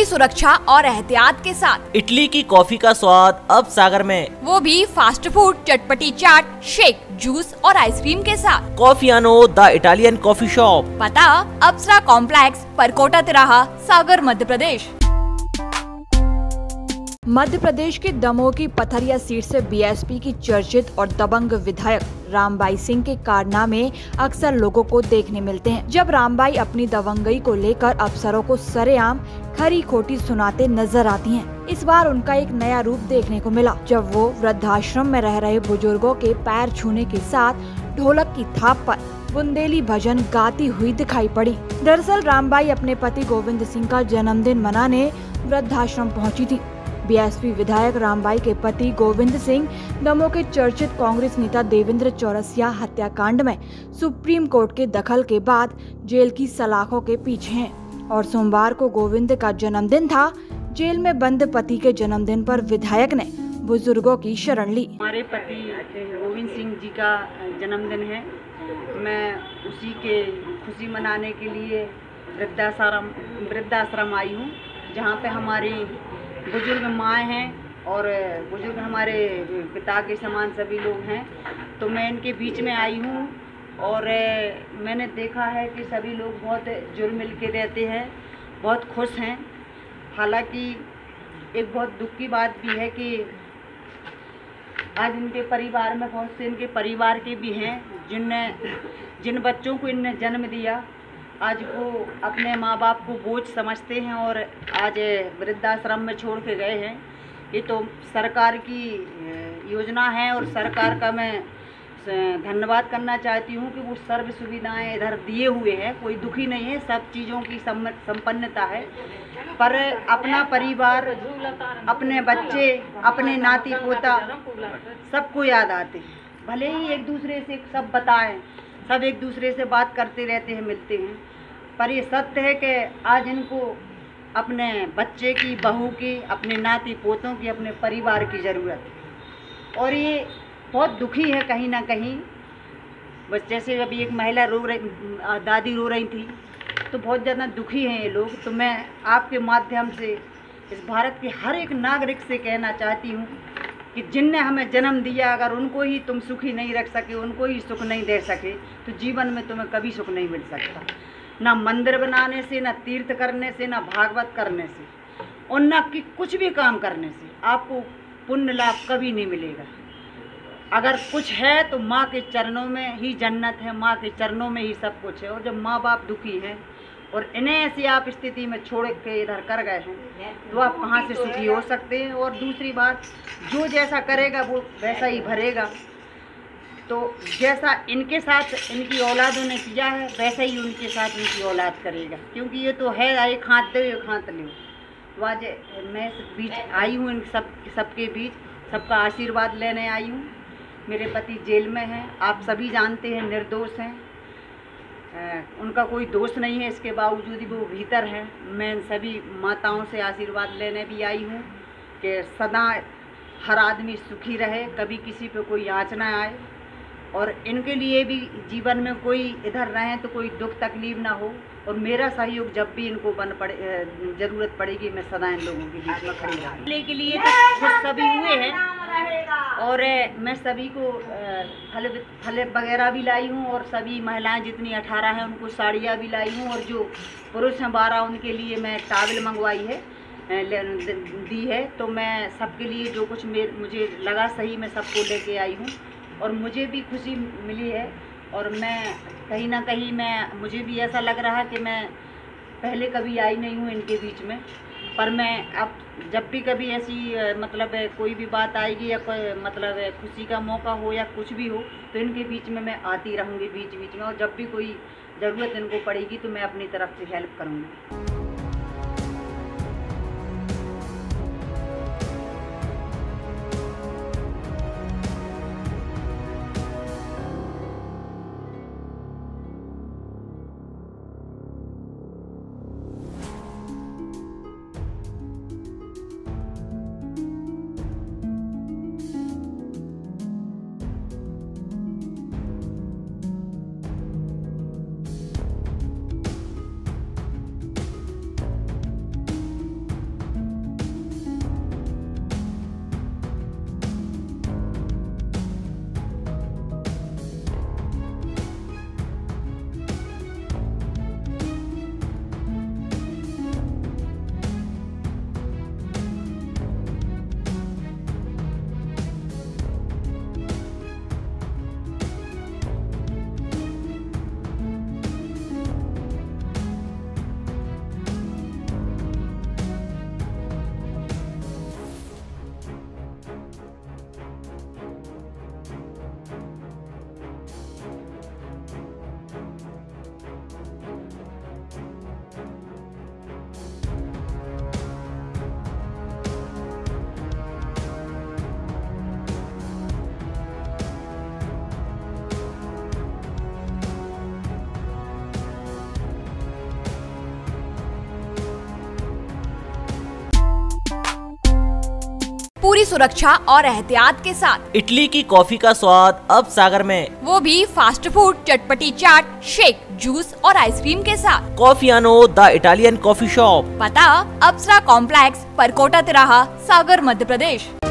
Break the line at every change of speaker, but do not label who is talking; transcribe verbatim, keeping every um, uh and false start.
सुरक्षा और एहतियात के साथ।
इटली की कॉफी का स्वाद अब सागर में,
वो भी फास्ट फूड, चटपटी चाट, शेक, जूस और आइसक्रीम के साथ।
कॉफियानो द इटालियन कॉफी शॉप,
पता अप्सरा कॉम्प्लेक्स, परकोटा तिराहा, सागर, मध्य प्रदेश। मध्य प्रदेश के दमोह की पथरिया सीट से बीएसपी की चर्चित और दबंग विधायक रामबाई सिंह के कारनामे अक्सर लोगों को देखने मिलते हैं। जब रामबाई अपनी दबंगई को लेकर अफसरों को सरेआम खरी खोटी सुनाते नजर आती हैं। इस बार उनका एक नया रूप देखने को मिला, जब वो वृद्धाश्रम में रह रहे बुजुर्गों के पैर छूने के साथ ढोलक की थाप पर बुंदेली भजन गाती हुई दिखाई पड़ी। दरअसल रामबाई अपने पति गोविंद सिंह का जन्मदिन मनाने वृद्धाश्रम पहुँची थी। बीएसपी विधायक रामबाई के पति गोविंद सिंह दमोह के चर्चित कांग्रेस नेता देवेंद्र चौरसिया हत्याकांड में सुप्रीम कोर्ट के दखल के बाद जेल की सलाखों के पीछे हैं और सोमवार को गोविंद का जन्मदिन था। जेल में बंद पति के जन्मदिन पर विधायक ने बुजुर्गों की शरण ली।
हमारे पति गोविंद सिंह जी का जन्मदिन है। मैं उसी के खुशी मनाने के लिए वृद्धाश्रम वृद्धाश्रम आई हूँ, जहाँ पे हमारी बुजुर्ग माँ हैं और बुजुर्ग हमारे पिता के समान सभी लोग हैं। तो मैं इनके बीच में आई हूँ और मैंने देखा है कि सभी लोग बहुत जुल मिल के रहते हैं, बहुत खुश हैं। हालांकि एक बहुत दुख की बात भी है कि आज इनके परिवार में बहुत से इनके परिवार के भी हैं जिनने जिन बच्चों को इनने जन्म दिया, आज वो अपने माँ बाप को बोझ समझते हैं और आज वृद्धाश्रम में छोड़ के गए हैं। ये तो सरकार की योजना है और सरकार का मैं धन्यवाद करना चाहती हूँ कि वो सर्व सुविधाएं इधर दिए हुए हैं। कोई दुखी नहीं है, सब चीज़ों की संपन्नता है, पर अपना परिवार, अपने बच्चे, अपने नाती पोता सबको याद आते हैं। भले ही एक दूसरे से सब बताएं, सब एक दूसरे से बात करते रहते हैं, मिलते हैं, पर ये सत्य है कि आज इनको अपने बच्चे की, बहू की, अपने नाती पोतों की, अपने परिवार की ज़रूरत है। और ये बहुत दुखी है कहीं ना कहीं। बस जैसे अभी एक महिला रो रही, दादी रो रही थी, तो बहुत ज़्यादा दुखी हैं ये लोग। तो मैं आपके माध्यम से इस भारत के हर एक नागरिक से कहना चाहती हूँ कि जिनने हमें जन्म दिया, अगर उनको ही तुम सुखी नहीं रख सके, उनको ही सुख नहीं दे सके, तो जीवन में तुम्हें कभी सुख नहीं मिल सकता। ना मंदिर बनाने से, ना तीर्थ करने से, ना भागवत करने से, और ना कि कुछ भी काम करने से आपको पुण्य लाभ कभी नहीं मिलेगा। अगर कुछ है तो माँ के चरणों में ही जन्नत है, माँ के चरणों में ही सब कुछ है। और जब माँ बाप दुखी हैं और इन्हें ऐसी आप स्थिति में छोड़ के इधर कर गए हैं, तो आप कहाँ से सुखी हो सकते हैं। और दूसरी बात, जो जैसा करेगा वो वैसा ही भरेगा। तो जैसा इनके साथ इनकी औलादों ने किया है, वैसा ही उनके साथ इनकी औलाद करेगा, क्योंकि ये तो है एक हाथ दे एक हाथ ले। तो आज मैं इस बीच आई हूँ, इन सब सबके बीच सबका आशीर्वाद लेने आई हूँ। मेरे पति जेल में हैं, आप सभी जानते हैं, निर्दोष हैं, उनका कोई दोष नहीं है, इसके बावजूद ही वो भीतर है। मैं सभी माताओं से आशीर्वाद लेने भी आई हूँ कि सदा हर आदमी सुखी रहे, कभी किसी पे कोई आँच ना आए, और इनके लिए भी जीवन में कोई इधर रहें तो कोई दुख तकलीफ ना हो। और मेरा सहयोग जब भी इनको बन पड़े ज़रूरत पड़ेगी, मैं सदा इन लोगों के बीच में खड़ी रहूँगी। के लिए तो खुश सभी हुए हैं और मैं सभी को फल फल वगैरह भी लाई हूँ, और सभी महिलाएं जितनी अठारह हैं उनको साड़ियाँ भी लाई हूँ, और जो पुरुष हैं बारह उनके लिए मैं टावल मंगवाई है, दी है। तो मैं सबके लिए जो कुछ मुझे लगा सही, मैं सबको लेके आई हूँ और मुझे भी खुशी मिली है। और मैं कहीं ना कहीं मैं मुझे भी ऐसा लग रहा है कि मैं पहले कभी आई नहीं हूँ इनके बीच में, पर मैं अब जब भी कभी ऐसी मतलब कोई भी बात आएगी या कोई मतलब खुशी का मौका हो या कुछ भी हो, तो इनके बीच में मैं आती रहूँगी बीच बीच में, और जब भी कोई ज़रूरत इनको पड़ेगी तो मैं अपनी तरफ से हेल्प करूँगी।
पूरी सुरक्षा और एहतियात के साथ।
इटली की कॉफी का स्वाद अब सागर में,
वो भी फास्ट फूड, चटपटी चाट, शेक, जूस और आइसक्रीम के साथ।
कॉफियानो द इटालियन कॉफी शॉप।
पता अप्सरा कॉम्प्लेक्स, परकोटा तिराहा, सागर, मध्य प्रदेश।